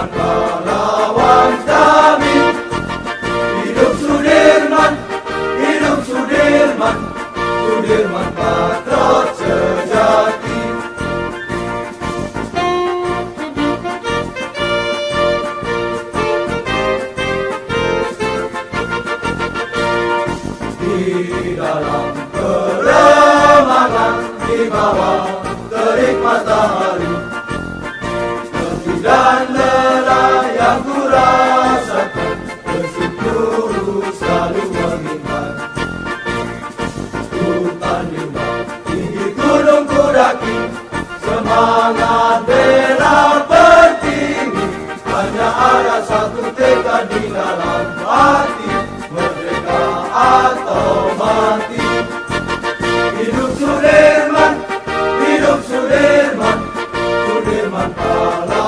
Sudirman pahlawan kami. Hidup Sudirman, hidup Sudirman, Sudirman patriot sejati. Di dalam keremangan, di bawah terik matahari, letih dan lelah yang ku rasakan, bersyukur selalu mengingat. Hutan limbah, tinggi gunung ku daki, semangat bela pertiwi, hanya ada satu tekad di dalam hati, merdeka atau mati. Hidup Sudirman, Sudirman pahlawan.